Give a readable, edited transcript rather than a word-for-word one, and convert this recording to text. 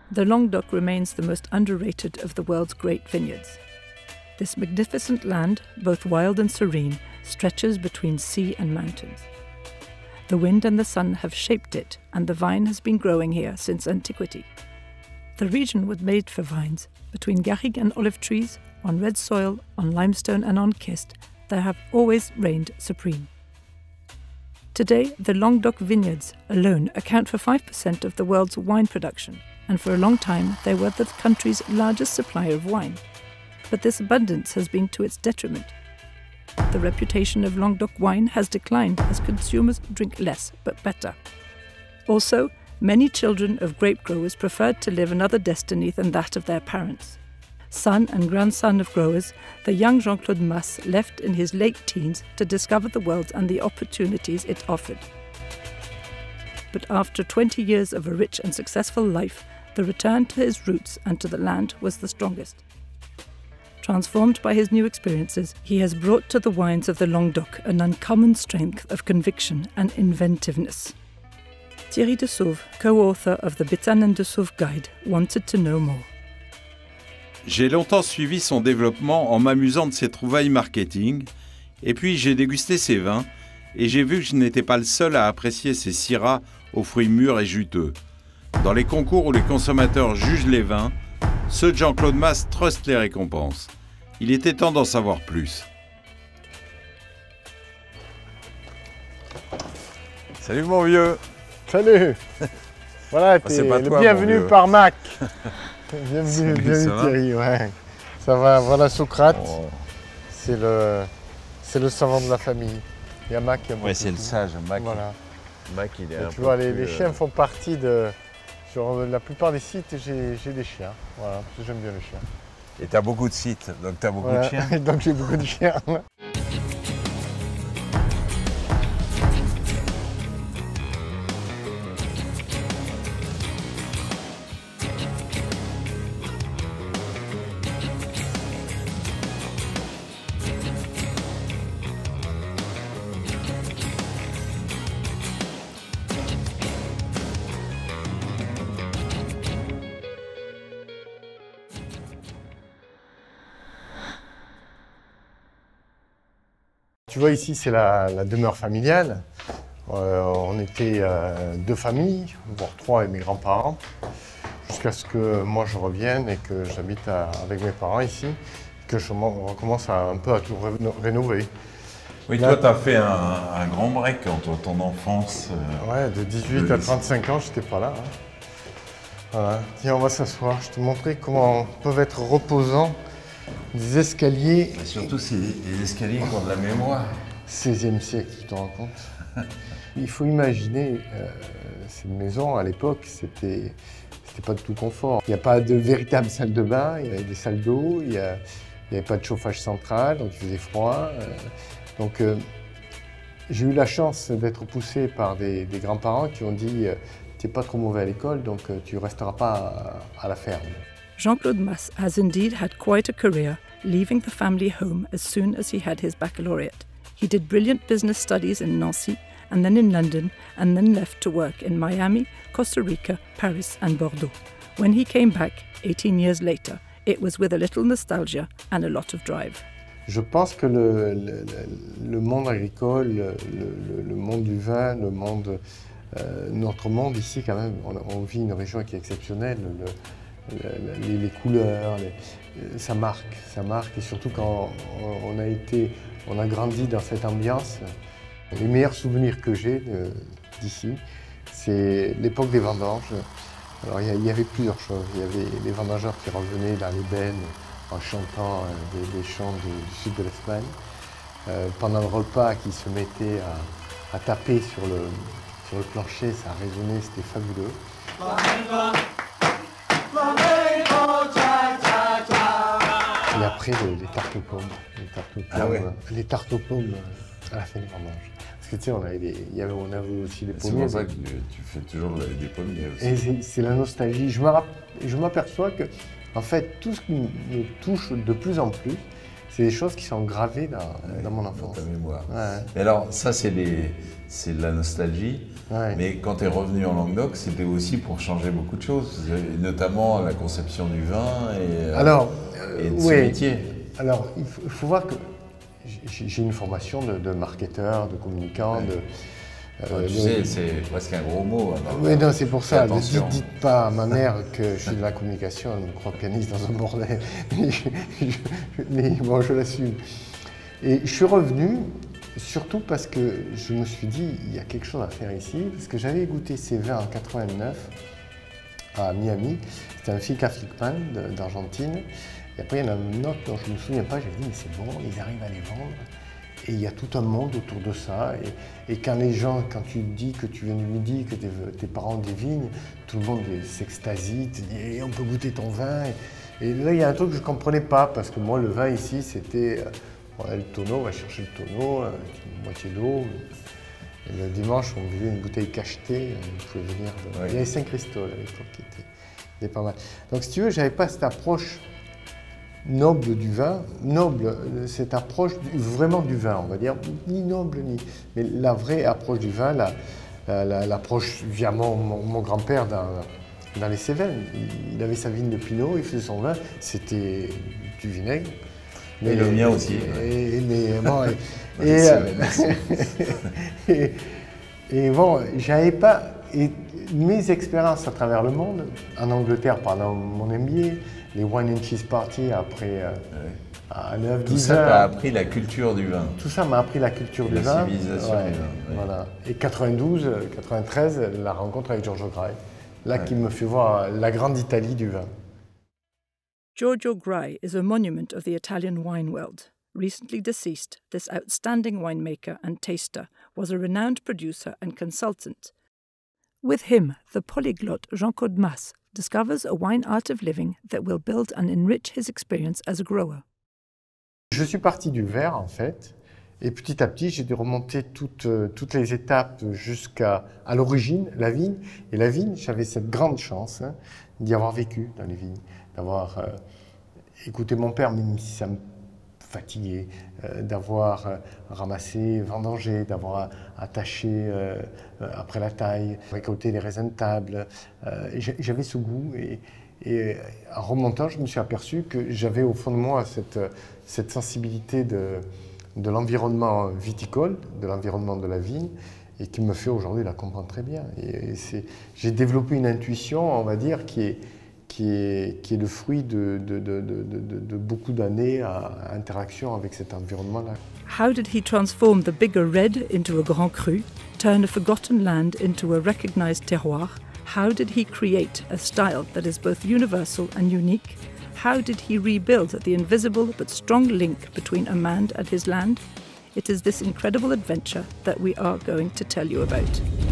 The Languedoc remains the most underrated of the world's great vineyards. This magnificent land, both wild and serene, stretches between sea and mountains. The wind and the sun have shaped it, and the vine has been growing here since antiquity. The region was made for vines. Between garrigue and olive trees, on red soil, on limestone and on schist, there have always reigned supreme. Today, the Languedoc vineyards alone account for 5% of the world's wine production, and for a long time they were the country's largest supplier of wine. But this abundance has been to its detriment. The reputation of Languedoc wine has declined as consumers drink less but better. Also, many children of grape growers preferred to live another destiny than that of their parents. Son and grandson of growers, the young Jean-Claude Mas left in his late teens to discover the world and the opportunities it offered. But after 20 years of a rich and successful life, the return to his roots and to the land was the strongest. Transformed by his new experiences, he has brought to the wines of the Languedoc an uncommon strength of conviction and inventiveness. Thierry de Sauve, co-author of the Bitanin de Sauve Guide, wanted to know more. J'ai longtemps suivi son développement en m'amusant de ses trouvailles marketing, et puis j'ai dégusté ses vins, et j'ai vu que je n'étais pas le seul à apprécier ses syrahs aux fruits mûrs et juteux. Dans les concours où les consommateurs jugent les vins, ceux de Jean-Claude Mas trustent les récompenses. Il était temps d'en savoir plus. Salut mon vieux. Salut. Voilà, t'es le bienvenu par Mac. Bienvenue Thierry, ouais. Ça va, voilà Socrate. Oh. C'est le savant de la famille. Il y a Mac. Ouais, c'est le sage, Mac. Voilà. Mac, il est un tu vois, les chiens font partie de... Sur la plupart des sites, j'ai des chiens. Voilà, parce que j'aime bien les chiens. Et tu as beaucoup de sites, donc tu as beaucoup de chiens. Donc j'ai beaucoup de chiens. Tu vois, ici, c'est la demeure familiale. On était deux familles, voire trois avec mes grands-parents, jusqu'à ce que moi je revienne et que j'habite avec mes parents ici, que je recommence un peu à tout rénover. Oui, là, toi, tu as fait un grand break entre ton enfance. Ouais, de 18 à 35 ans, j'étais pas là. Hein. Voilà. Tiens, on va s'asseoir. Je te montrer comment peuvent être reposants des escaliers. Et surtout, c'est des escaliers qui ont de la mémoire. 16e siècle, tu te rends compte? Il faut imaginer, cette maison, à l'époque, c'était pas de tout confort. Il n'y a pas de véritable salle de bain, il y avait des salles d'eau, il n'y avait pas de chauffage central, donc il faisait froid. Donc, j'ai eu la chance d'être poussé par des grands-parents qui ont dit « tu n'es pas trop mauvais à l'école, donc tu ne resteras pas à la ferme ». Jean-Claude Mas has indeed had quite a career, leaving the family home as soon as he had his baccalaureate. He did brilliant business studies in Nancy, and then in London, and then left to work in Miami, Costa Rica, Paris and Bordeaux. When he came back, 18 years later, it was with a little nostalgia and a lot of drive. Je pense que le monde agricole, le monde du vin, notre monde ici quand même, on vit une région qui est exceptionnelle. Les couleurs, ça marque, et surtout quand on a grandi dans cette ambiance. Les meilleurs souvenirs que j'ai d'ici, c'est l'époque des vendanges. Alors il y avait plusieurs choses. Il y avait les vendangeurs qui revenaient dans les bennes en chantant des chants du sud de l'Espagne. Pendant le repas, qui se mettaient à taper sur le plancher, ça résonnait, c'était fabuleux. Et après, les tartes aux pommes. Les tartes aux pommes à la fin des vendanges. Parce que tu sais, on avait aussi des pommiers. C'est pour ça que tu fais toujours des pommiers aussi. Et c'est la nostalgie. Je m'aperçois que, en fait, tout ce qui me touche de plus en plus, c'est des choses qui sont gravées dans mon enfance. Dans ta mémoire. Ouais. Et alors, ça, c'est de la nostalgie. Ouais. Mais quand tu es revenu en Languedoc, c'était aussi pour changer beaucoup de choses, notamment la conception du vin et de ce métier. Alors, il faut voir que j'ai une formation de marketeur, de communicant, tu sais, c'est presque un gros mot. Oui, non, c'est pour ça. Ne dites pas à ma mère que je suis de la communication, elle me croit pianiste dans un bordel. Mais bon, je l'assume. Et je suis revenu, surtout parce que je me suis dit, il y a quelque chose à faire ici, parce que j'avais goûté ces vins en 89 à Miami. C'était un Finca Flickman d'Argentine. Et après, il y en a un autre dont je ne me souviens pas. J'ai dit, mais c'est bon, ils arrivent à les vendre. Et il y a tout un monde autour de ça. Et quand les gens, quand tu dis que tu viens du Midi, que tes parents ont des vignes, tout le monde s'extasie, te dit, on peut goûter ton vin. Et là, il y a un truc que je ne comprenais pas, parce que moi, le vin ici, c'était, le tonneau, on va chercher le tonneau, une moitié d'eau. Et le dimanche, on buvait une bouteille cachetée, on pouvait venir Il y avait Saint-Christol à l'époque qui était pas mal. Donc, si tu veux, je n'avais pas cette approche noble du vin, cette approche vraiment du vin, on va dire, ni noble, mais la vraie approche du vin, l'approche via mon grand-père dans les Cévennes. Il avait sa vigne de Pinot, il faisait son vin, c'était du vinaigre. Mais le mien aussi. Et bon, j'avais pas... Et mes expériences à travers le monde, en Angleterre pendant mon MBA, les Wine and Cheese Party après à 9-10 heures. Tout ça t'a appris la culture du vin. Tout ça m'a appris la culture du vin. La civilisation du vin. Voilà. Et 93, la rencontre avec Giorgio Grai, qui me fait voir la grande Italie du vin. Giorgio Grai is a monument of the Italian wine world. Recently deceased, this outstanding winemaker and taster was a renowned producer and consultant. With him, the polyglot Jean-Claude Mas discovers a wine art of living that will build and enrich his experience as a grower. Je suis parti du verre, en fait, et petit à petit, j'ai dû remonter toutes les étapes jusqu'à l'origine, la vigne. Et la vigne, j'avais cette grande chance d'y avoir vécu dans les vignes, d'avoir écouté mon père, même si ça me fatigué, d'avoir ramassé, vendangé, d'avoir attaché après la taille, récolté les raisins de table. J'avais ce goût et en remontant, je me suis aperçu que j'avais au fond de moi cette sensibilité de l'environnement viticole, de l'environnement de la vigne, et qui me fait aujourd'hui la comprendre très bien. J'ai développé une intuition, on va dire, qui est le fruit de beaucoup d'années à interaction avec cet environnement-là. How did he transform the bigger red into a grand cru, turn a forgotten land into a recognized terroir? How did he create a style that is both universal and unique? How did he rebuild the invisible but strong link between a man and his land? It is this incredible adventure that we are going to tell you about.